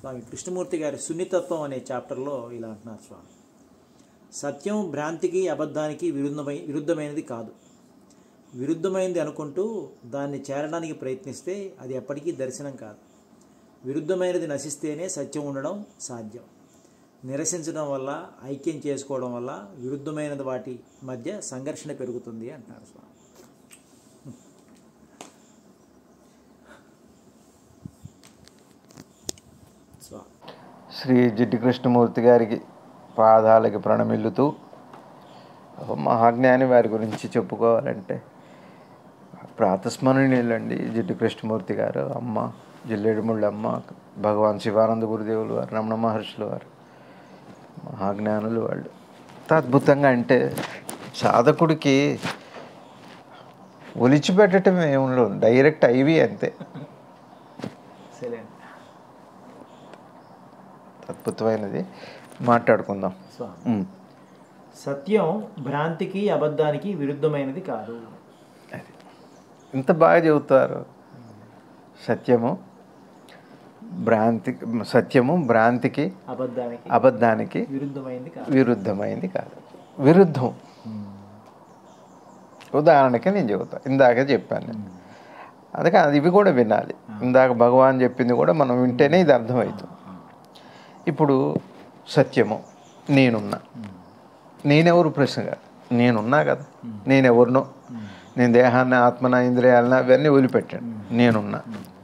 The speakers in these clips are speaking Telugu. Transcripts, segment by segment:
స్వామి కృష్ణమూర్తి గారి సున్నితత్వం అనే చాప్టర్లో ఇలా అంటున్నారు స్వామి. సత్యం భ్రాంతికి అబద్ధానికి విరుద్ధమైనది కాదు. విరుద్ధమైనది అనుకుంటూ దాన్ని చేరడానికి ప్రయత్నిస్తే అది ఎప్పటికీ దర్శనం కాదు. విరుద్ధమైనది నశిస్తేనే సత్యం ఉండడం సాధ్యం. నిరసించడం వల్ల, ఐక్యం చేసుకోవడం వల్ల విరుద్ధమైనది వాటి మధ్య సంఘర్షణ పెరుగుతుంది అంటున్నారు స్వామి. శ్రీ జిడ్డు కృష్ణమూర్తి గారికి పాదాలకి ప్రణమిల్లుతూ, మహాజ్ఞాని వారి గురించి చెప్పుకోవాలంటే ప్రాతస్మరణీయులండి. జిడ్డు కృష్ణమూర్తి గారు, అమ్మ జిల్లేడుముళ్ళమ్మ, భగవాన్ శివానంద గురుదేవులు వారు, రమణ మహర్షులు వారు, మహాజ్ఞానులు వాళ్ళు. అద్భుతంగా అంటే సాధకుడికి ఒలిచిపెట్టడం ఏముండదు, డైరెక్ట్ ఐవి అంతే. అద్భుతమైనది మాట్లాడుకుందాం. సత్యం భ్రాంతికి అబద్ధానికి విరుద్ధమైనది కాదు. ఇంత బాగా చెబుతారు. సత్యము భ్రాంతికి అబద్ధానికి విరుద్ధమైంది కాదు. విరుద్ధం ఉదాహరణకి నేను చెబుతా. ఇందాక చెప్పాను నేను, అందుకే ఇవి కూడా వినాలి. ఇందాక భగవాన్ చెప్పింది కూడా మనం వింటేనే ఇది అర్థమవుతుంది. ఇప్పుడు సత్యము, నేనున్నా. నేనెవరు ప్రశ్న కాదు, నేనున్నా కదా. నేనెవరినో, నేను దేహాన్ని, ఆత్మన, ఇంద్రియాలను అవన్నీ వదిలిపెట్టాను. నేనున్నా.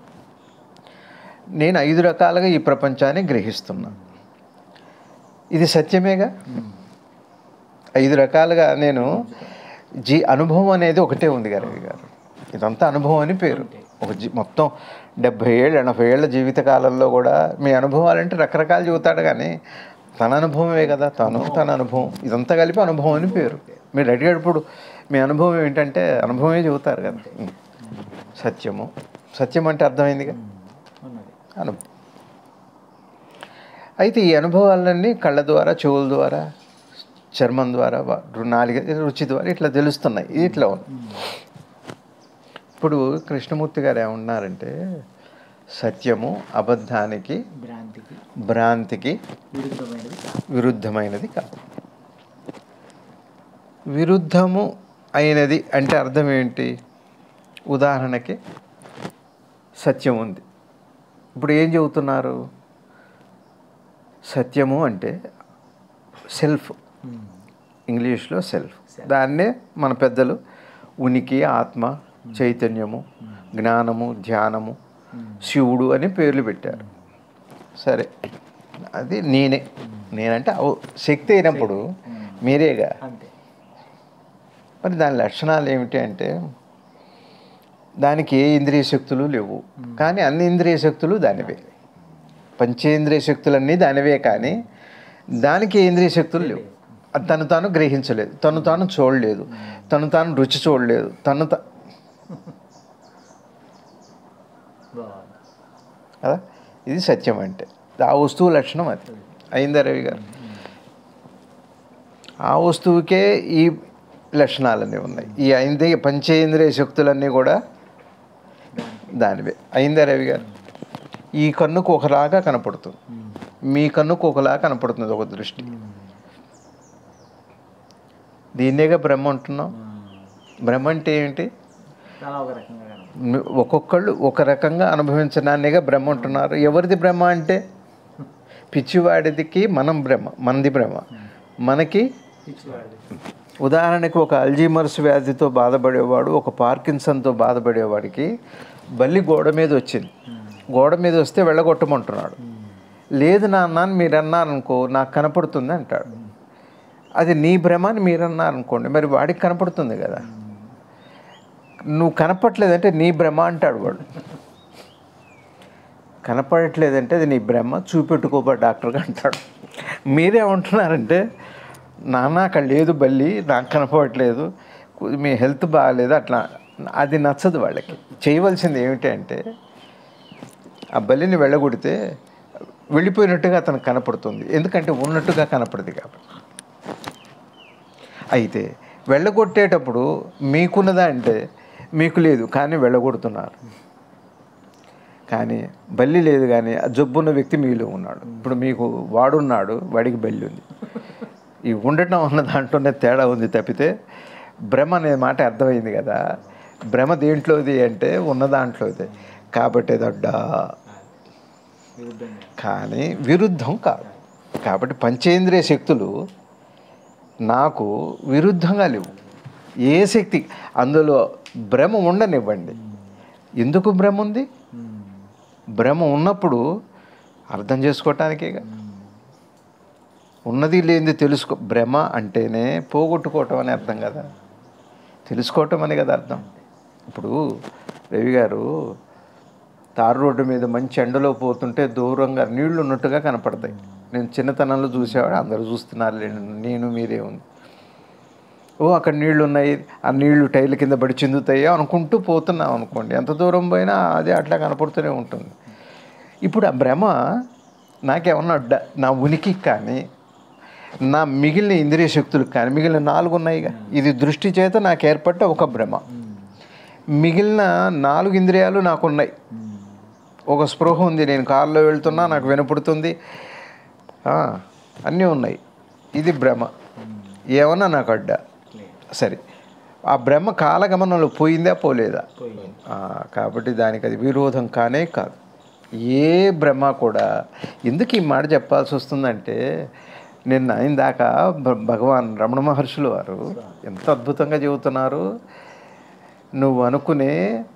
నేను 5 రకాలుగా ఈ ప్రపంచాన్ని గ్రహిస్తున్నా. ఇది సత్యమేగా. 5 రకాలుగా నేను అనుభవం అనేది ఒకటే ఉంది గారు. ఇదంతా అనుభవం అని పేరు. మొత్తం 70 ఏళ్ళు 80 ఏళ్ళ జీవితకాలంలో కూడా మీ అనుభవాలంటే రకరకాలు చెబుతాడు, కానీ తన అనుభవమే కదా. తన అనుభవం, ఇదంతా కలిపి అనుభవం అని పేరు. మీరు అడిగేటప్పుడు మీ అనుభవం ఏంటంటే అనుభవమే చెబుతారు కదా. సత్యం అంటే అర్థమైందిగా, అనుభవం. అయితే ఈ అనుభవాలన్నీ కళ్ళ ద్వారా, చెవుల ద్వారా, చర్మం ద్వారా, నాలుక రుచి ద్వారా ఇట్లా తెలుస్తున్నాయి. ఇట్లా ఉంది. ఇప్పుడు కృష్ణమూర్తి గారు ఏమన్నారంటే, సత్యము అబద్ధానికి భ్రాంతికి విరుద్ధమైనది కాదు. విరుద్ధము అయినది అంటే అర్థం ఏంటి? ఉదాహరణకి సత్యం ఉంది. ఇప్పుడు ఏం చెబుతున్నారు? సత్యము అంటే సెల్ఫ్, ఇంగ్లీష్లో సెల్ఫ్. దాన్నే మన పెద్దలు ఉనికి, ఆత్మ, చైతన్యము, జ్ఞానము, ధ్యానము, శివుడు అని పేర్లు పెట్టారు. సరే, అది నేనంటే శక్తి అయినప్పుడు మీరేగా. మరి దాని లక్షణాలు ఏమిటి అంటే, దానికి ఏ ఇంద్రియ శక్తులు లేవు, కానీ అన్ని ఇంద్రియ శక్తులు దానివే. పంచేంద్రియ శక్తులన్నీ దానివే, కానీ దానికి ఏ ఇంద్రియ శక్తులు లేవు. తను తాను గ్రహించలేదు, తను తాను చూడలేదు, తను తాను రుచి చూడలేదు, కదా. ఇది సత్యం అంటే ఆ వస్తువు లక్షణం. అది అయిందా రవి గారు? ఆ వస్తువుకే ఈ లక్షణాలన్నీ ఉన్నాయి. ఈ పంచేంద్రియ శక్తులన్నీ కూడా దానివే. అయిందా రవి గారు? ఈ కన్నుకు ఒకలాగా కనపడుతుంది, మీ కన్నుకు ఒకలాగా కనపడుతుంది ఒక దృష్టి. దీన్నేగా బ్రహ్మ అంటున్నాం. బ్రహ్మ అంటే ఏంటి? ఒక్కొక్కళ్ళు ఒక రకంగా అనుభవించడాన్నిగా బ్రహ్మ అంటున్నారు. ఎవరిది బ్రహ్మ అంటే? పిచ్చివాడికి మనం బ్రహ్మ, మనది బ్రహ్మ, మనకి. ఉదాహరణకి ఒక అల్జీమర్స్ వ్యాధితో బాధపడేవాడు, ఒక పార్కిన్సన్తో బాధపడేవాడికి బల్లి గోడ మీద వచ్చింది. గోడ మీద వస్తే వెళ్ళగొట్టమంటున్నాడు. లేదు నాన్న మీరు అన్నారనుకో, నాకు కనపడుతుంది అంటాడు. అది నీ భ్రమ అని మీరు అన్నారనుకోండి, మరి వాడికి కనపడుతుంది కదా. నువ్వు కనపట్లేదంటే నీ భ్రమ అంటాడు వాడు. కనపడట్లేదంటే అది నీ భ్రమ, చూపెట్టుకోబా డాక్టర్గా అంటాడు. మీరేమంటున్నారంటే, నాన్న అక్కడ లేదు బల్లి, నాకు కనపడట్లేదు, మీ హెల్త్ బాగాలేదు అట్లా. అది నచ్చదు వాళ్ళకి. చేయవలసింది ఏమిటి అంటే, ఆ బల్లిని వెళ్ళగొడితే వెళ్ళిపోయినట్టుగా అతనికి కనపడుతుంది, ఎందుకంటే ఉన్నట్టుగా కనపడదు కాబట్టి. అయితే వెళ్ళగొట్టేటప్పుడు మీకున్నదా అంటే మీకు లేదు, కానీ వెళ్ళగొడుతున్నారు. కానీ బల్లి లేదు, కానీ ఆ జబ్బున్న వ్యక్తి మీలో ఉన్నాడు. ఇప్పుడు మీకు వాడున్నాడు, వాడికి బల్లి ఉంది. ఈ ఉండటం అన్న దాంట్లోనే తేడా ఉంది తప్పితే భ్రమ అనే మాట అర్థమైంది కదా. భ్రమ దేంట్లోది అంటే ఉన్న దాంట్లోది, కాబట్టి దొడ్డా కానీ విరుద్ధం కాదు. కాబట్టి పంచేంద్రియ శక్తులు నాకు విరుద్ధంగా లేవు. ఏ శక్తి అందులో భ్రమ ఉండనివ్వండి. ఎందుకు భ్రమ ఉంది? భ్రమ ఉన్నప్పుడు అర్థం చేసుకోవటానికేగా. ఉన్నది లేనిది తెలుసుకో. భ్రమ అంటేనే పోగొట్టుకోవటం అని అర్థం కదా, తెలుసుకోవటం అని కదా అర్థం. ఇప్పుడు రవి గారు తారు రోడ్డు మీద మంచి ఎండలో పోతుంటే దూరంగా నీళ్లు ఉన్నట్టుగా కనపడతాయి. నేను చిన్నతనంలో చూసేవాడు, అందరూ చూస్తున్నారు, నేను మీరే ఉంది. ఓ అక్కడ నీళ్లు ఉన్నాయి, ఆ నీళ్లు టైర్ల కింద పడి చిందుతాయి అనుకుంటూ పోతున్నాం అనుకోండి, ఎంత దూరం పోయినా అదే అట్లా కనపడుతూనే ఉంటుంది. ఇప్పుడు ఆ భ్రమ నాకేమన్నా నా ఉనికి కానీ నా మిగిలిన ఇంద్రియ శక్తులకు కానీ, మిగిలిన 4 ఉన్నాయిగా, ఇది దృష్టి చేత నాకు ఏర్పడ్డ ఒక భ్రమ. మిగిలిన 4 ఇంద్రియాలు నాకున్నాయి. ఒక స్పృహ ఉంది, నేను కారులో వెళ్తున్నా నాకు వినపడుతుంది, అన్నీ ఉన్నాయి. ఇది భ్రమ. ఏమన్నా నాకు అడ్డా సరే, ఆ భ్రమ కాలగమనంలో పోయిందా పోలేదా? కాబట్టి దానికి అది విరోధం కానే కాదు. ఏ భ్రమ కూడా. ఎందుకు ఈ మాట చెప్పాల్సి వస్తుందంటే, నిన్న ఇందాక భగవాన్ రమణ మహర్షులు వారు ఎంత అద్భుతంగా చెబుతున్నారు. నువ్వు అనుకునే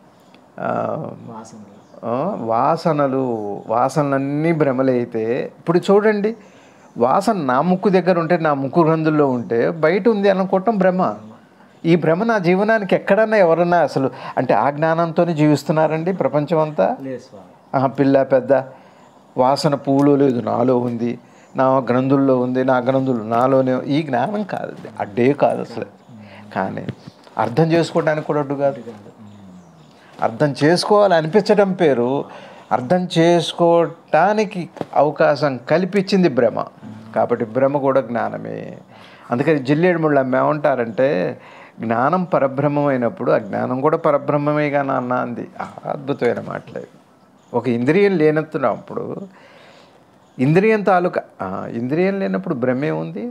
వాసనలన్నీ భ్రమలే అయితే, ఇప్పుడు చూడండి, వాసన నా ముక్కు దగ్గర ఉంటే, నా ముక్కు గ్రంథుల్లో ఉంటే, బయట ఉంది అనుకోవటం భ్రమ. ఈ భ్రమ నా జీవనానికి ఎక్కడన్నా ఎవరన్నా అసలు అంటే ఆ జ్ఞానంతోనే జీవిస్తున్నారండి ప్రపంచం అంతా. పిల్ల పెద్ద వాసన పువ్వులో లేదు, నాలో ఉంది, నా గ్రంథుల్లో ఉంది, నా గ్రంథులు నాలోనే. ఈ జ్ఞానం కాదు, అడ్డే కాదు అసలు. కానీ అర్థం చేసుకోవడానికి కూడా అడ్డు కాదు. అర్థం చేసుకోవాలి అనిపించడం పేరు. అర్థం చేసుకోవటానికి అవకాశం కల్పించింది భ్రమ. కాబట్టి భ్రమ కూడా జ్ఞానమే. అందుకని జిల్లేడు ముళ్ళు ఏమంటారంటే, జ్ఞానం పరబ్రహ్మమైనప్పుడు అజ్ఞానం కూడా పరబ్రహ్మమేగా నాన్న అంది. అద్భుతమైన మాటలేదు. ఒక ఇంద్రియం లేనప్పుడు, ఇంద్రియం తాలూకా ఇంద్రియం లేనప్పుడు భ్రమే ఉంది.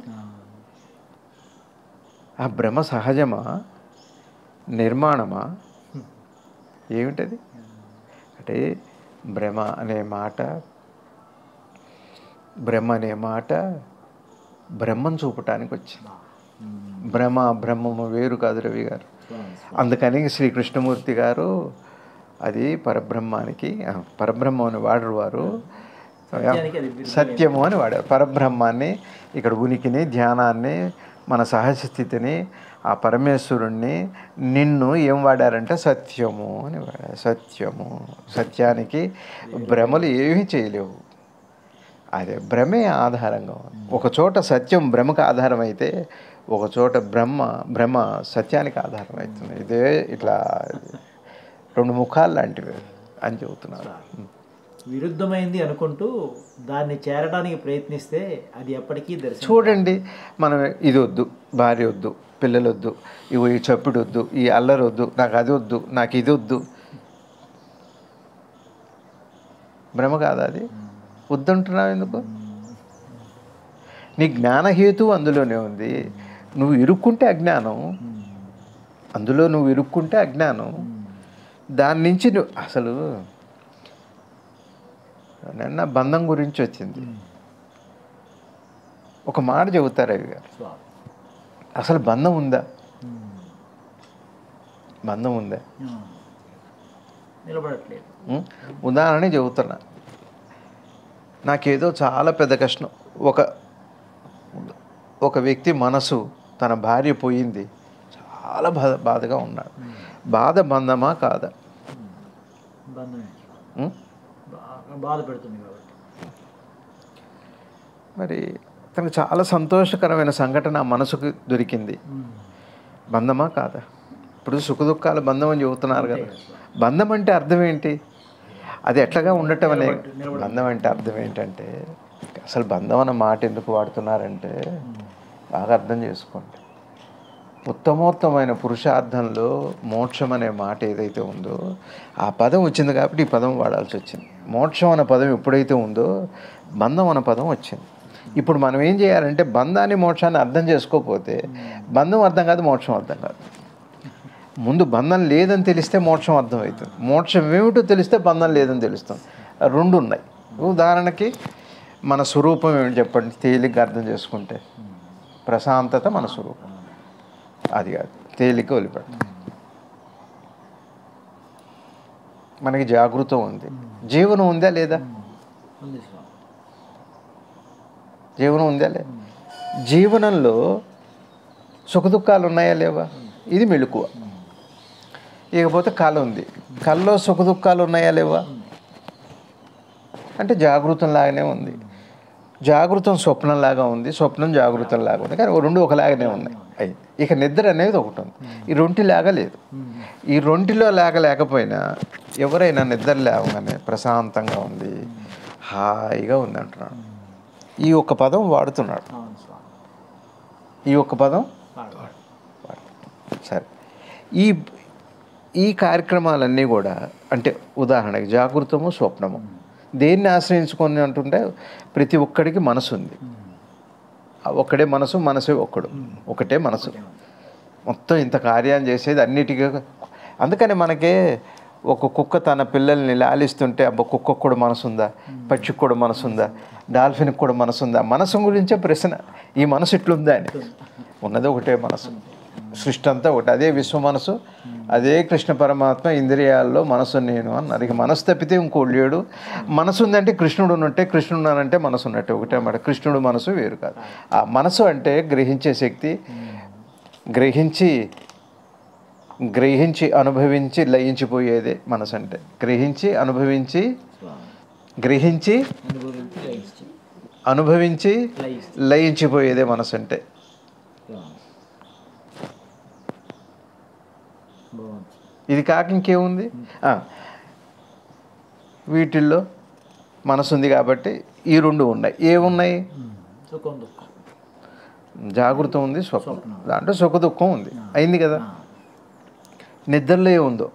ఆ భ్రమ సహజమా, నిర్మాణమా, ఏమిటది? అంటే భ్రమ అనే మాట బ్రహ్మను చూపటానికి వచ్చింది. బ్రహ్మము వేరు కాదు రవి గారు. అందుకని శ్రీకృష్ణమూర్తి గారు అది పరబ్రహ్మం అని వాడరు వారు, సత్యము అని వాడారు. పరబ్రహ్మాన్ని, ఇక్కడ ఉనికిని, ధ్యానాన్ని, మన సహజ స్థితిని, ఆ పరమేశ్వరుణ్ణి, నిన్ను ఏం వాడారంటే సత్యము అని వాడారు. సత్యము, సత్యానికి భ్రమలు ఏమీ చేయలేవు. అదే భ్రమే ఆధారంగా. ఒక చోట సత్యం భ్రమకు ఆధారం అయితే, ఒక చోట భ్రమ సత్యానికి ఆధారం అవుతుంది. ఇదే ఇట్లా 2 ముఖాలు లాంటివి అని చెబుతున్నారు. విరుద్ధమైంది అనుకుంటూ దాన్ని చేరడానికి ప్రయత్నిస్తే అది ఎప్పటికీ దర్శనం. చూడండి, మనం ఇది వద్దు, భార్య వద్దు, పిల్లలు వద్దు, ఇవి ఈ చప్పుడు వద్దు, ఈ అల్లరి వద్దు, నాకు అది వద్దు, నాకు ఇది వద్దు. భ్రమ కాదా అది? వద్దంటున్నావు ఎందుకు? నీ జ్ఞానహేతు అందులోనే ఉంది. నువ్వు ఇరుక్కుంటే అజ్ఞానం, అందులో నువ్వు ఇరుక్కుంటే అజ్ఞానం. దాని నుంచి నువ్వు అసలు నిన్న బంధం గురించి వచ్చింది. ఒక మాట చెబుతారు అవి గారు, అసలు బంధం ఉందా? బంధం ఉందా? నిలబడట్లేదు. ఉదాహరణ చెబుతున్నా. నాకేదో చాలా పెద్ద కష్టం. ఒక వ్యక్తి మనసు, తన భార్య పోయింది, చాలా బాధగా ఉన్నాడు. బాధ బంధమా కాదా? బాధ పెడుతుంది కాబట్టి. మరి తనకు చాలా సంతోషకరమైన సంఘటన ఆ మనసుకు దొరికింది. బంధమా కాదా? ఇప్పుడు సుఖదుఖాల బంధం అని చెబుతున్నారు కదా. బంధం అంటే అర్థం ఏంటి? అది ఎట్లాగా ఉండటం అనే. బంధం అంటే అర్థం ఏంటంటే, అసలు బంధం అన్న మాట ఎందుకు వాడుతున్నారంటే బాగా అర్థం చేసుకోండి. ఉత్తమోత్తమైన పురుషార్థంలో మోక్షం అనే మాట ఏదైతే ఉందో ఆ పదం వచ్చింది కాబట్టి ఈ పదం వాడాల్సి వచ్చింది. మోక్షం అనే పదం ఎప్పుడైతే ఉందో బంధం అనే పదం వచ్చింది. ఇప్పుడు మనం ఏం చేయాలంటే బంధాన్ని మోక్షాన్ని అర్థం చేసుకోకపోతే బంధం అర్థం కాదు, మోక్షం అర్థం కాదు. ముందు బంధం లేదని తెలిస్తే మోక్షం అర్థమవుతుంది, మోక్షం ఏమిటో తెలిస్తే బంధం లేదని తెలుస్తుంది. రెండు ఉన్నాయి. ఉదాహరణకి మన స్వరూపం ఏమిటి చెప్పండి, తేలిగ్గా అర్థం చేసుకుంటే ప్రశాంతత మన స్వరూపం. అది కాదు, తేలిక వదిలిపెడతాం. మనకి జాగృతం ఉంది, జీవనం ఉందా లేదా? జీవనం ఉందా లేదా? జీవనంలో సుఖదుఖాలు ఉన్నాయా లేవా? ఇది మెలకువ. ఇకపోతే కళ ఉంది, కళలో సుఖదుఖాలు ఉన్నాయా లేవా అంటే జాగృతంలాగానే ఉంది. జాగృతం స్వప్నంలాగా ఉంది, స్వప్నం జాగృతంలాగా ఉంది, కానీ రెండు ఒకలాగానే ఉన్నాయి. అయి ఇక నిద్ర అనేది ఒకటి ఉంది, ఈ రెంటిలాగా లేదు. ఈ రెంటిలో లాగా లేకపోయినా ఎవరైనా నిద్ర లేవగానే ప్రశాంతంగా ఉంది, హాయిగా ఉంది అంటున్నాడు. ఈ ఒక్క పదం వాడుతున్నాడు, ఈ ఒక్క పదం సరే. ఈ ఈ కార్యక్రమాలన్నీ కూడా అంటే ఉదాహరణకి జాగృతము స్వప్నము దేన్ని ఆశ్రయించుకొని అంటుంటే ప్రతి ఒక్కడికి మనసు ఉంది. ఒక్కడే మనసు, మనసే ఒక్కడు, ఒకటే మనసు. మొత్తం ఇంత కార్యాన్ని చేసేది అన్నిటికీ. అందుకని మనకే ఒక కుక్క తన పిల్లల్ని లాలిస్తుంటే అబ్బా కుక్కకు కూడా మనసు ఉందా, పక్షికి కూడా మనసు ఉందా, డాల్ఫిన్కి కూడా మనసు ఉందా? మనసు గురించే ప్రశ్న, ఈ మనసు ఇట్లుందా అని. ఉన్నది ఒకటే మనసు, సృష్టి అంతా ఒకటి, అదే విశ్వ మనసు, అదే కృష్ణ పరమాత్మ. ఇంద్రియాల్లో మనసు నేను అన్నారు. ఇక మనసు తప్పితే ఇంకోటి లేడు. మనసు ఉందంటే కృష్ణుడు ఉన్నట్టే, కృష్ణుడు ఉన్నానంటే మనసు ఉన్నట్టే, ఒకటే అన్నమాట. కృష్ణుడు మనసు వేరు కాదు. ఆ మనసు అంటే గ్రహించే శక్తి, గ్రహించి అనుభవించి లయించిపోయేదే మనసు అంటే. గ్రహించి అనుభవించి లయించిపోయేదే మనసు అంటే. ఇది కాక ఇంకేముంది? వీటిల్లో మనసు ఉంది కాబట్టి ఈ రెండు ఉన్నాయి. ఏమున్నాయి? జాగృతం ఉంది, స్వప్నం, దాంట్లో సుఖ దుఃఖం ఉంది. అయింది కదా. నిద్రలో ఏముందో,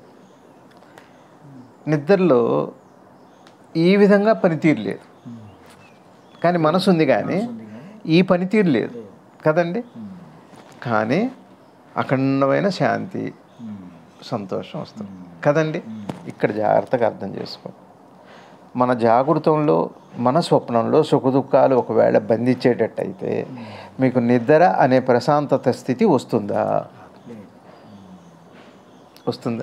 నిద్రలో ఈ విధంగా పనితీరు లేదు, కానీ మనసు ఉంది, కానీ ఈ పనితీరు లేదు కదండి. కానీ అఖండమైన శాంతి, సంతోషం వస్తుంది కదండి. ఇక్కడ జాగ్రత్తగా అర్థం చేసుకో. మన జాగృతంలో, మన స్వప్నంలో సుఖదుఖాలు ఒకవేళ బంధించేటట్టయితే మీకు నిద్ర అనే ప్రశాంతత స్థితి వస్తుందా? వస్తుందా?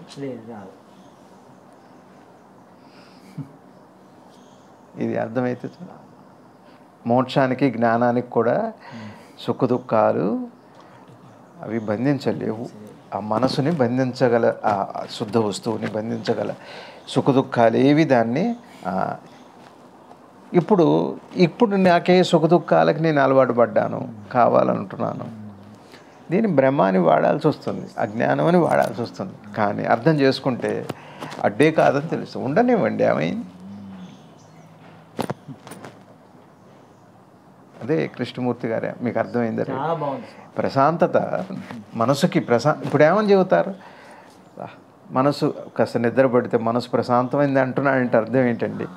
ఇది అర్థమైతే మోక్షానికి జ్ఞానానికి కూడా సుఖదుఖాలు అవి బంధించలేవు. ఆ మనసుని బంధించగల, ఆ శుద్ధ వస్తువుని బంధించగల సుఖదుఖాలు ఏవి దాన్ని. ఇప్పుడు నాకే సుఖదుఖాలకి నేను అలవాటు పడ్డాను, కావాలంటున్నాను. దీన్ని బ్రహ్మాన్ని వాడాల్సి వస్తుంది, అజ్ఞానం అని వాడాల్సి వస్తుంది. కానీ అర్థం చేసుకుంటే అడ్డే కాదని తెలుసు. ఉండనివ్వండి, ఏమైంది? అదే కృష్ణమూర్తి గారే, మీకు అర్థమైందా? ప్రశాంతత మనసుకి ఇప్పుడు ఏమని చెబుతారు? మనసు కాస్త నిద్ర పడితే మనసు ప్రశాంతమైంది అంటున్నాడంటే అర్థం ఏంటండి?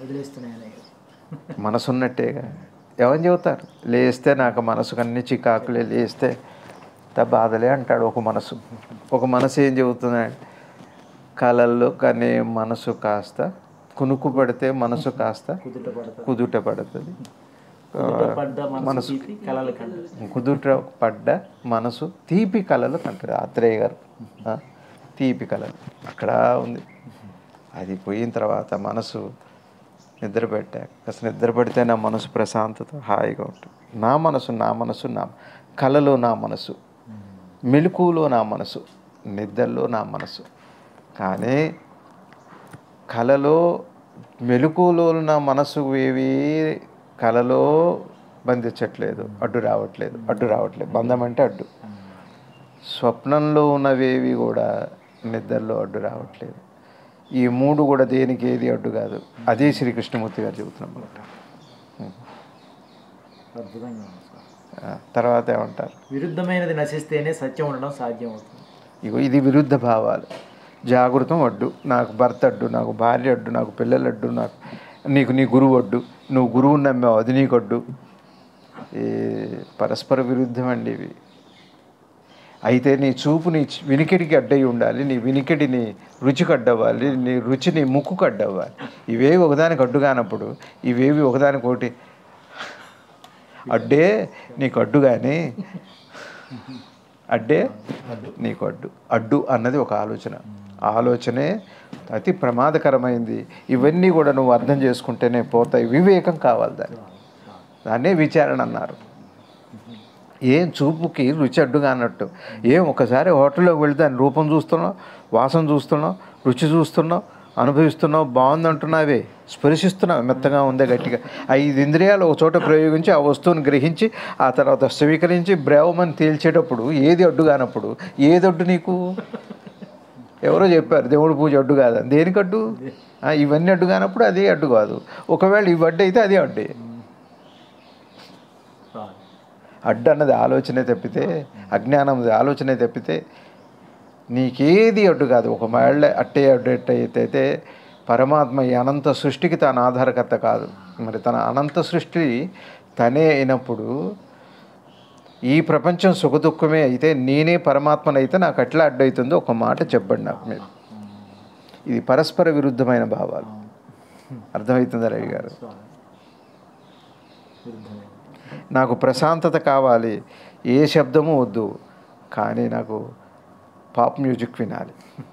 మనసు ఉన్నట్టేగా. ఏమని చెబుతారు? లేస్తే నాకు మనసుకు అన్ని చికాకులే, లేస్తే బాధలే అంటాడు ఒక మనసు. ఒక మనసు ఏం చెబుతుందంటే కళల్లో కానీ మనసు కాస్త కునుకు పడితే మనసు కాస్త కుదుట పడుతుంది, మనసు కుదుట పడ్డ మనసు తీపి కళలు కంటారు ఆత్రేయ గారు. తీపి కళలు అక్కడ ఉంది. అది పోయిన తర్వాత మనసు నిద్రపెట్టాక కాస్త నిద్రపడితే నా మనసు ప్రశాంతత హాయిగా ఉంటుంది. నా మనసు కళలో నా మనసు, మెలకువలో నా మనసు, నిద్రలో నా మనసు. కానీ కళలో మెలకువలో నా మనసు ఏవి కళలో బంధించట్లేదు, అడ్డు రావట్లేదు. బంధం అంటే అడ్డు. స్వప్నంలో ఉన్నవేవి కూడా నిద్రలో అడ్డు రావట్లేదు. ఈ మూడు కూడా దేనికి ఏది అడ్డు కాదు. అదే శ్రీకృష్ణమూర్తి గారు చెబుతున్నాం. తర్వాత ఏమంటారు? విరుద్ధమైనది నశిస్తేనే సత్యం ఉండడం సాధ్యం అవుతుంది. ఇగో ఇది విరుద్ధ భావాలు. జాగృతం అడ్డు, నాకు భర్త అడ్డు, నాకు భార్య అడ్డు, నాకు పిల్లలు అడ్డు, నాకు నీకు నీ గురువు అడ్డు, నువ్వు గురువుని నమ్మావు అది నీకు అడ్డు. ఈ పరస్పర విరుద్ధం అండి ఇవి. అయితే నీ చూపు నీ వినికిడికి అడ్డయి ఉండాలి, నీ వినికిడి నీ రుచికి అడ్డవ్వాలి, నీ రుచి నీ ముక్కుకు అడ్డవ్వాలి. ఇవేవి ఒకదానికి అడ్డు కానప్పుడు ఇవేవి ఒకదానికొకటి అడ్డే నీకు అడ్డు, కానీ అడ్డే నీకు అడ్డు. అడ్డు అన్నది ఒక ఆలోచనే అతి ప్రమాదకరమైంది. ఇవన్నీ కూడా నువ్వు అర్థం చేసుకుంటేనే పోతాయి. వివేకం కావాలి, దాన్నే విచారణ అన్నారు. ఏం చూపుకి రుచి అడ్డుగా అన్నట్టు. ఏం ఒకసారి హోటల్లోకి వెళితే దాని రూపం చూస్తున్నావు, వాసన చూస్తున్నావు, రుచి చూస్తున్నావు, అనుభవిస్తున్నావు, బాగుందంటున్నావే, స్పర్శిస్తున్నావు, మెత్తగా ఉందే, గట్టిగా. 5 ఇంద్రియాలు ఒక చోట ప్రయోగించి ఆ వస్తువుని గ్రహించి ఆ తర్వాత స్వీకరించి బ్రేవమని తేల్చేటప్పుడు ఏది అడ్డు కానప్పుడు ఏది అడ్డు నీకు? ఎవరో చెప్పారు దేవుడి పూజ అడ్డు కాదని. దేనికి అడ్డు? ఇవన్నీ అడ్డు కానప్పుడు అదే అడ్డు కాదు. ఒకవేళ ఇవి అడ్డు అయితే అదే అడ్డే. అడ్డు అన్నది ఆలోచనే తప్పితే, అజ్ఞానం ఆలోచనే తప్పితే నీకేది అడ్డు కాదు. ఒక మళ్ళీ అట్టే అడ్డు ఎట్టయితే పరమాత్మ ఈ అనంత సృష్టికి తాను ఆధారకర్త కాదు. మరి తన అనంత సృష్టి తనే అయినప్పుడు ఈ ప్రపంచం సుఖదుఖమే అయితే నేనే పరమాత్మనైతే నాకు ఎట్లా అడ్డవుతుందో ఒక మాట చెప్పండి నాకు మీరు. ఇది పరస్పర విరుద్ధమైన భావాలు. అర్థమవుతుందా రవి గారు? నాకు ప్రశాంతత కావాలి, ఏ శబ్దము వద్దు, కానీ నాకు పాప్ మ్యూజిక్ వినాలి.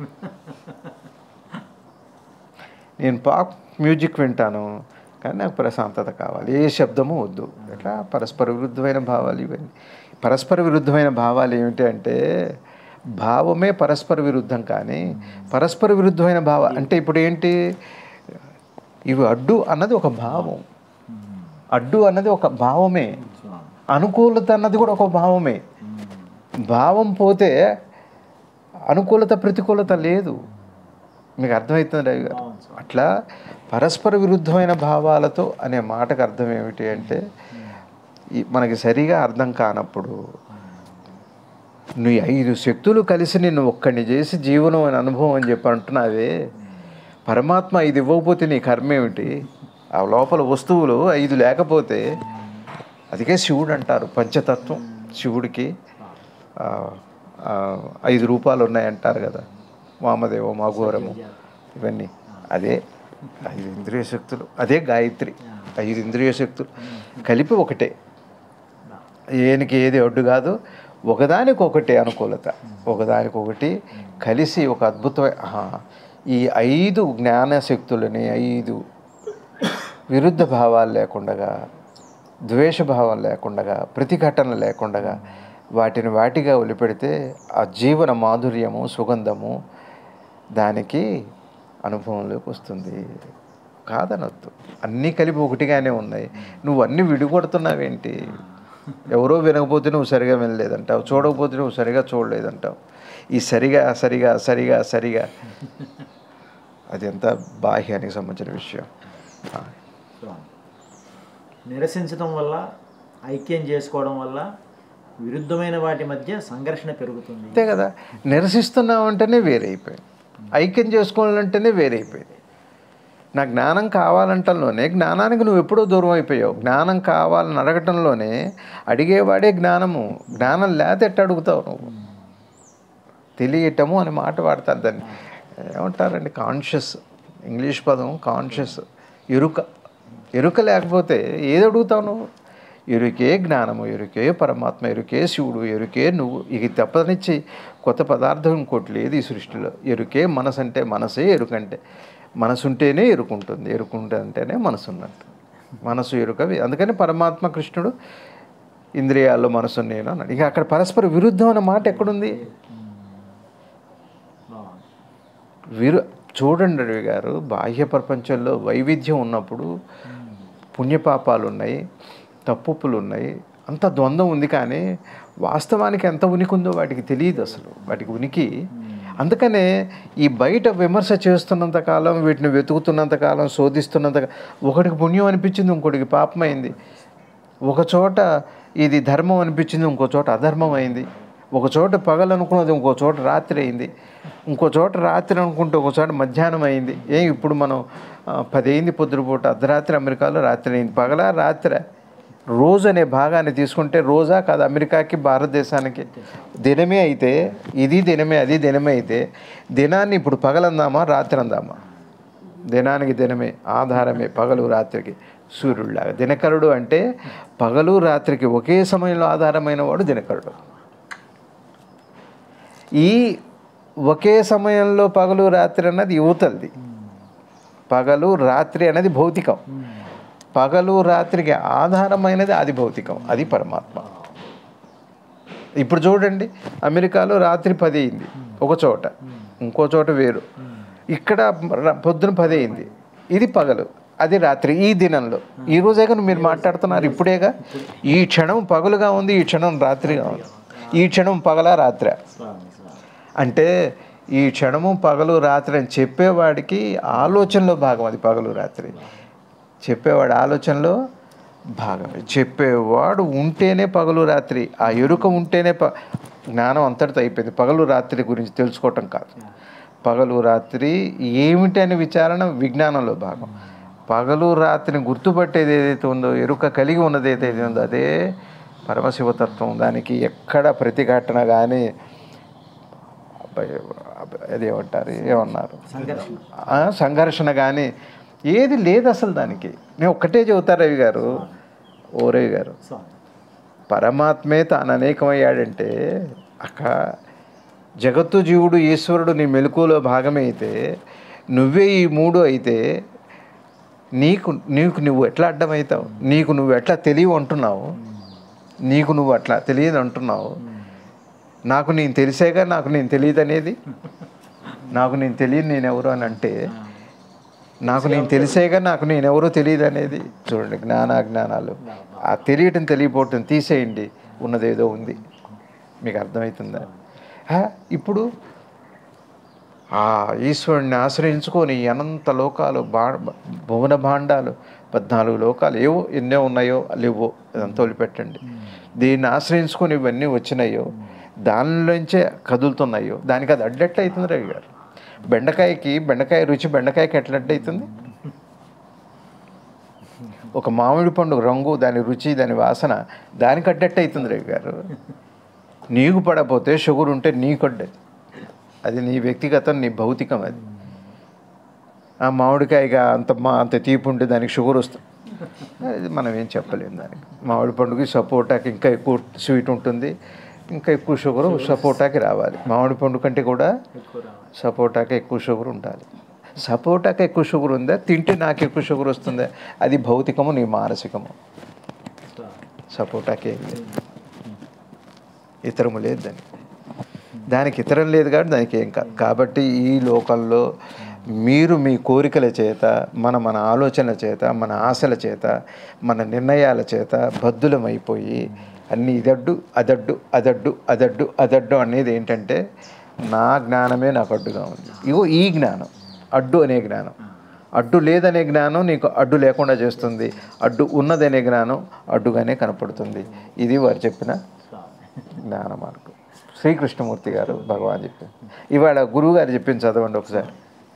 నేను పాప్ మ్యూజిక్ వింటాను, కానీ నాకు ప్రశాంతత కావాలి, ఏ శబ్దము వద్దు. ఎట్లా పరస్పర విరుద్ధమైన భావాలు ఇవన్నీ. పరస్పర విరుద్ధమైన భావాలు ఏమిటి అంటే భావమే పరస్పర విరుద్ధం, కానీ పరస్పర విరుద్ధమైన భావం అంటే ఇప్పుడు ఏంటి? ఇవి అడ్డు అన్నది ఒక భావం, అడ్డు అన్నది ఒక భావమే, అనుకూలత అన్నది కూడా ఒక భావమే. భావం పోతే అనుకూలత ప్రతికూలత లేదు. మీకు అర్థమవుతుంది రవి గారు? అట్లా పరస్పర విరుద్ధమైన భావాలతో అనే మాటకు అర్థం ఏమిటి అంటే మనకి సరిగా అర్థం కానప్పుడు నీ 5 శక్తులు కలిసి నిన్ను ఒక్కడిని చేసి జీవనం అని అనుభవం అని చెప్పి అంటున్నావే, పరమాత్మ 5 ఇవ్వకపోతే నీ కర్మ ఏమిటి? ఆ లోపల వస్తువులు 5 లేకపోతే, అదికే శివుడు అంటారు పంచతత్వం. శివుడికి 5 రూపాలు ఉన్నాయంటారు కదా, వామదేవం, అఘోరము, ఇవన్నీ అదే 5 ఇంద్రియ శక్తులు, అదే గాయత్రి. 5 ఇంద్రియ శక్తులు కలిపి ఒకటే. ఏనికి ఏది అడ్డు కాదు, ఒకదానికొకటి అనుకూలత, ఒకదానికొకటి కలిసి ఒక అద్భుతమైన ఈ 5 జ్ఞానశక్తులని 5 విరుద్ధ భావాలు లేకుండా, ద్వేషభావం లేకుండా, ప్రతిఘటన లేకుండా వాటిని వాటిగా వదిలిపెడితే ఆ జీవన మాధుర్యము, సుగంధము దానికి అనుభవంలోకి వస్తుంది. కాదనొద్దు, అన్నీ కలిపి ఒకటిగానే ఉన్నాయి. నువ్వు అన్నీ విడిగొడుతున్నావేంటి? ఎవరో వినకపోతే నువ్వు సరిగా వినలేదంటావు, చూడకపోతే నువ్వు సరిగా చూడలేదంటావు. ఈ సరిగా సరిగా సరిగా సరిగా అది ఎంత బాహ్యానికి సంబంధించిన విషయం. నిరసించడం వల్ల, ఐక్యం చేసుకోవడం వల్ల విరుద్ధమైన వాటి మధ్య సంఘర్షణ పెరుగుతుంది. అంతే కదా. నిరసిస్తున్నావు అంటేనే వేరైపోయింది, ఐక్యం చేసుకోవాలంటేనే వేరైపోయింది. నా జ్ఞానం కావాలంటలోనే జ్ఞానానికి నువ్వు ఎప్పుడో దూరం అయిపోయావు. జ్ఞానం కావాలని అడగటంలోనే అడిగేవాడే జ్ఞానము. జ్ఞానం లేకపోతే ఎట్ట అడుగుతావు నువ్వు? తెలియటము అని మాట వాడతారు, దాన్ని ఏమంటారండి? కాన్షియస్, ఇంగ్లీష్ పదం కాన్షియస్, ఎరుక. ఎరుక లేకపోతే ఏది అడుగుతావు నువ్వు? ఎరుకే జ్ఞానము, ఎరుకే పరమాత్మ, ఎరుకే శివుడు, ఎరుకే నువ్వు. ఇక తప్పనిచ్చి కొత్త పదార్థం ఇంకోటి లేదు ఈ సృష్టిలో. ఎరుకే మనసు అంటే, మనసే ఎరుకంటే. మనసు ఉంటేనే ఎరుకుంటుంది, ఎరుకుంటేనే మనసు ఉన్నట్టు. మనసు ఎరుకవి. అందుకని పరమాత్మ కృష్ణుడు ఇంద్రియాల్లో మనసు నేను అన్నాడు. ఇక అక్కడ పరస్పర విరుద్ధం అన్న మాట ఎక్కడుంది? చూడండి రవి గారు, బాహ్య ప్రపంచంలో వైవిధ్యం ఉన్నప్పుడు పుణ్యపాపాలు ఉన్నాయి, తప్పులు ఉన్నాయి, అంత ద్వంద్వం ఉంది. కానీ వాస్తవానికి ఎంత ఉనికి ఉందో వాటికి తెలియదు అసలు, వాటికి ఉనికి. అందుకనే ఈ బయట విమర్శ చేస్తున్నంతకాలం, వీటిని వెతుకుతున్నంతకాలం, శోధిస్తున్నంతకాలం ఒకటికి పుణ్యం అనిపించింది, ఇంకోటికి పాపమైంది. ఒక చోట ఇది ధర్మం అనిపించింది, ఇంకో చోట అధర్మం అయింది. ఒక చోట పగలు అనుకున్నది ఇంకో చోట రాత్రి అయింది, ఇంకో చోట రాత్రి అనుకుంటే ఒక చోట మధ్యాహ్నం అయింది. ఇప్పుడు మనం 10 అయింది పొద్దుపూట, అర్ధరాత్రి అమెరికాలో రాత్రి అయింది. పగలా రాత్రి రోజు అనే భాగాన్ని తీసుకుంటే రోజా కాదు, అమెరికాకి భారతదేశానికి దినమే అయితే ఇది దినమే అది దినమే అయితే దినాన్ని ఇప్పుడు పగలందామా రాత్రి అందామా? దినానికి దినమే ఆధారమే, పగలు రాత్రికి సూర్యుడిలాగా. దినకరుడు అంటే పగలు రాత్రికి ఒకే సమయంలో ఆధారమైన వాడు దినకరుడు. ఈ ఒకే సమయంలో పగలు రాత్రి అన్నది యువతలది. పగలు రాత్రి అనేది భౌతికం, పగలు రాత్రికి ఆధారమైనది అది భౌతికం, అది పరమాత్మ. ఇప్పుడు చూడండి, అమెరికాలో రాత్రి 10 అయింది ఒక చోట, ఇంకో చోట వేరు. ఇక్కడ పొద్దున 10 అయింది, ఇది పగలు అది రాత్రి. ఈ దినంలో ఈ రోజేగా మీరు మాట్లాడుతున్నారు, ఇప్పుడేగా. ఈ క్షణం పగలుగా ఉంది, ఈ క్షణం రాత్రిగా ఉంది. ఈ క్షణం పగలా రాత్రి అంటే ఈ క్షణము పగలు రాత్రి అని చెప్పేవాడికి ఆలోచనలో భాగం అది. పగలు రాత్రి చెప్పేవాడు ఆలోచనలో భాగమే. చెప్పేవాడు ఉంటేనే పగలు రాత్రి, ఆ ఎరుక ఉంటేనే జ్ఞానం అంతటితో అయిపోయింది. పగలు రాత్రి గురించి తెలుసుకోవటం కాదు. పగలు రాత్రి ఏమిటి అనే విచారణ విజ్ఞానంలో భాగం. పగలు రాత్రిని గుర్తుపట్టేది ఏదైతే ఉందో, ఎరుక కలిగి ఉన్నది ఏదైతే ఉందో అదే పరమశివతత్వం. దానికి ఎక్కడ ప్రతిఘటన కానీ అదేమంటారు ఏమన్నారు సంఘర్షణ కానీ ఏది లేదు అసలు. దానికి నేను ఒక్కటే చెబుతా రవి గారు, ఓ రవి గారు, పరమాత్మే తాను అనేకమయ్యాడంటే అక్కడ జగత్తు జీవుడు ఈశ్వరుడు నీ మెలకువలో భాగమే అయితే, నువ్వే ఈ మూడు అయితే నీకు నువ్వు ఎట్లా అడ్డమవుతావు? నీకు నువ్వు ఎట్లా తెలియవు అంటున్నావు, నీకు నువ్వు అట్లా తెలియదు అంటున్నావు. నాకు నేను తెలిసేగా నాకు నేను తెలియదు అనేది, నాకు నేను తెలియదు నేనెవరు అని అంటే, నాకు నేను తెలిసేగా నాకు నేనెవరో తెలియదు అనేది. చూడండి, జ్ఞానాజ్ఞానాలు ఆ తెలియటం తెలియపోవటం తీసేయండి, ఉన్నదేదో ఉంది. మీకు అర్థమవుతుందా? ఇప్పుడు ఆ ఈశ్వరుణ్ణి ఆశ్రయించుకొని అనంత లోకాలు భువన భాండాలు 14 లోకాలు ఏవో ఎన్నో ఉన్నాయో లేవో అదంతా వదిలిపెట్టండి. దీన్ని ఆశ్రయించుకొని ఇవన్నీ వచ్చినాయో దానిలోంచే కదులుతున్నాయో దానికి అది అడ్డెట్ల అవుతుంది రవి గారు. బెండకాయ రుచి బెండకాయకి ఎట్లడ్డవుతుంది? ఒక మామిడి పండు రంగు, దాని రుచి, దాని వాసన దానికి అడ్డెట్ట అవుతుంది రవి గారు. నీకు పడపోతే షుగర్ ఉంటే నీకు అడ్డది, అది నీ వ్యక్తిగతం, నీ భౌతికం. అది ఆ మామిడికాయగా అంత తీపి ఉంటే దానికి షుగర్ వస్తుంది, అది మనం ఏం చెప్పలేము. దానికి మామిడి పండుకి సపోటాకి ఇంకా ఎక్కువ స్వీట్ ఉంటుంది, ఇంకా ఎక్కువ షుగర్ సపోటాకి రావాలి. మామిడి పండు కంటే కూడా సపోటాకి ఎక్కువ షుగర్ ఉండాలి. సపోటాకి ఎక్కువ షుగర్ ఉందా, తింటే నాకు ఎక్కువ షుగర్ వస్తుందా? అది భౌతికము, నీ మానసికము. సపోటాకి ఏం లేదు, ఇతరము లేదు దానికి ఇతరం లేదు కాబట్టి దానికి ఏం కాదు. కాబట్టి ఈ లోకంలో మీరు మీ కోరికల చేత, మన ఆలోచనల చేత, మన ఆశల చేత, మన నిర్ణయాల చేత బద్దులమైపోయి అన్నీ ఇదడ్డు అదడ్డు అదడ్డు అదడ్డు అదడ్డు అనేది ఏంటంటే నా జ్ఞానమే నాకు అడ్డుగా ఉంది. ఇగో ఈ జ్ఞానం అడ్డు అనే జ్ఞానం, అడ్డు లేదనే జ్ఞానం నీకు అడ్డు లేకుండా చేస్తుంది, అడ్డు ఉన్నదనే జ్ఞానం అడ్డుగానే కనపడుతుంది. ఇది వారు చెప్పిన జ్ఞాన మార్గం. శ్రీకృష్ణమూర్తి గారు భగవాన్ చెప్పారు. ఇవాళ గురువు గారు చెప్పింది చదవండి ఒకసారి.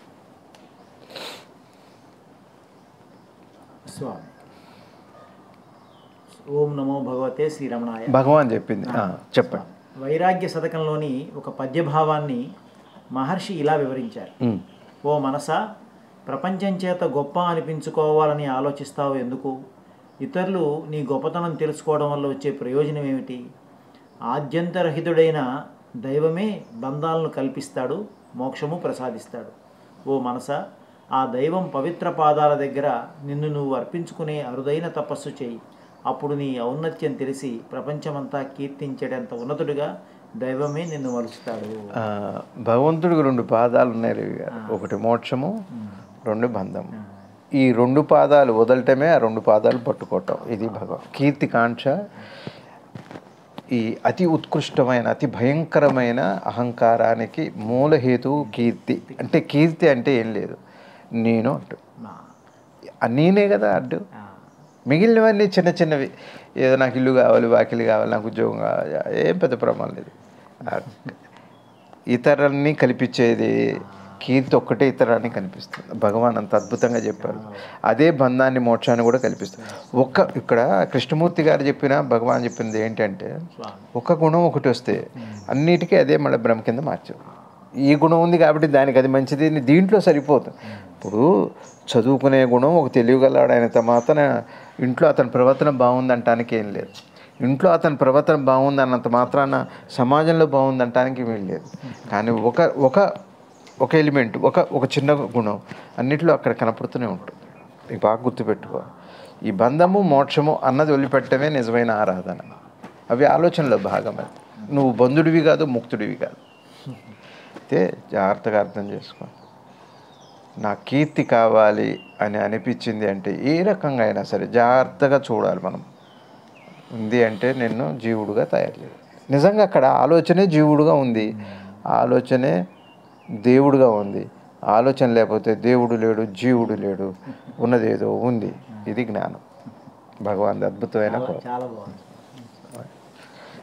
ఓం నమో భగవతే శ్రీరమణాయ. భగవాన్ చెప్పింది చెప్పండి. వైరాగ్య శతకంలోని ఒక పద్యభావాన్ని మహర్షి ఇలా వివరించారు. ఓ మనసా, ప్రపంచం చేత గొప్ప అనిపించుకోవాలని ఆలోచిస్తావు ఎందుకు? ఇతరులు నీ గొప్పతనం తెలుసుకోవడం వల్ల వచ్చే ప్రయోజనం ఏమిటి? ఆద్యంతరహితుడైన దైవమే బంధాలను కల్పిస్తాడు, మోక్షము ప్రసాదిస్తాడు. ఓ మనసా, ఆ దైవం పవిత్ర పాదాల దగ్గర నిన్ను నువ్వు అర్పించుకునే అరుదైన తపస్సు చేయి. అప్పుడు నీ ఔన్నత్యం తెలిసి ప్రపంచమంతా కీర్తించేటంత ఉన్నతుడిగా దైవమే నిన్ను మలుస్తాడు. భగవంతుడికి 2 పాదాలు ఉన్నాయి రవి గారు. ఒకటి మోక్షము, 2 బంధము. ఈ 2 పాదాలు వదలటమే ఆ 2 పాదాలు పట్టుకోవటం. ఇది కీర్తి కాంక్ష. ఈ అతి ఉత్కృష్టమైన అతి భయంకరమైన అహంకారానికి మూలహేతువు కీర్తి. అంటే కీర్తి అంటే ఏం లేదు, నేను అంటు నేనే కదా అడ్డు. మిగిలినవన్నీ చిన్న చిన్నవి. ఏదో నాకు ఇల్లు కావాలి, వాకిలి కావాలి, నాకు ఉద్యోగం కావాలి, ఏం పెద్ద ప్రమాదం లేదు. ఇతరులని కల్పించేది కీర్తి ఒక్కటే ఇతరాన్ని కనిపిస్తుంది. భగవాన్ అంత అద్భుతంగా చెప్పారు. అదే బంధాన్ని, మోక్షాన్ని కూడా కల్పిస్తుంది. ఇక్కడ కృష్ణమూర్తి గారు చెప్పిన, భగవాన్ చెప్పింది ఏంటంటే, ఒక గుణం ఒకటి వస్తే అన్నిటికీ అదే మళ్ళీ బ్రహ్మ కింద మార్చారు. ఈ గుణం ఉంది కాబట్టి దానికి అది మంచిది, దీంట్లో సరిపోతుంది. ఇప్పుడు చదువుకునే గుణం ఒక తెలియగలడు అయినంత మాత్రం ఇంట్లో అతని ప్రవర్తన బాగుందంటానికి ఏం లేదు. ఇంట్లో అతని ప్రవర్తన బాగుందన్నంత మాత్రాన సమాజంలో బాగుందంటానికి ఏమీ లేదు. కానీ ఒక ఎలిమెంట్, ఒక చిన్న గుణం అన్నిట్లో అక్కడ కనపడుతూనే ఉంటుంది. ఇది బాగా గుర్తుపెట్టుకో. ఈ బంధము, మోక్షము అన్నది వదిలిపెట్టమే నిజమైన ఆరాధన. అవి ఆలోచనలో భాగం. అది నువ్వు బంధుడివి కాదు, ముక్తుడివి కాదు. అయితే జాగ్రత్తగా అర్థం చేసుకో. నా కీర్తి కావాలి అని అనిపించింది అంటే ఏ రకంగా అయినా సరే జాగ్రత్తగా చూడాలి. మనం ఉంది అంటే నిన్ను జీవుడుగా తయారు చేయాలి. నిజంగా అక్కడ ఆలోచనే జీవుడుగా ఉంది, ఆలోచనే దేవుడుగా ఉంది. ఆలోచన లేకపోతే దేవుడు లేడు, జీవుడు లేడు, ఉన్నదేదో ఉంది. ఇది జ్ఞానం. భగవాన్ అద్భుతమైన చాలా బాగుంది.